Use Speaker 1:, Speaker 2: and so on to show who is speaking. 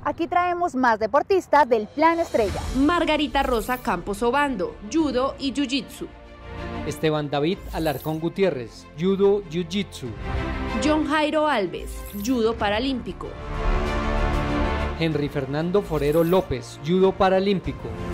Speaker 1: Aquí traemos más deportistas del Plan Estrella.
Speaker 2: Margarita Rosa Campos Obando, Judo y Jiu-Jitsu.
Speaker 3: Esteban David Alarcón Gutiérrez, Judo, Jiu-Jitsu.
Speaker 2: John Jairo Alves, Judo Paralímpico.
Speaker 3: Henry Fernando Forero López, Judo Paralímpico.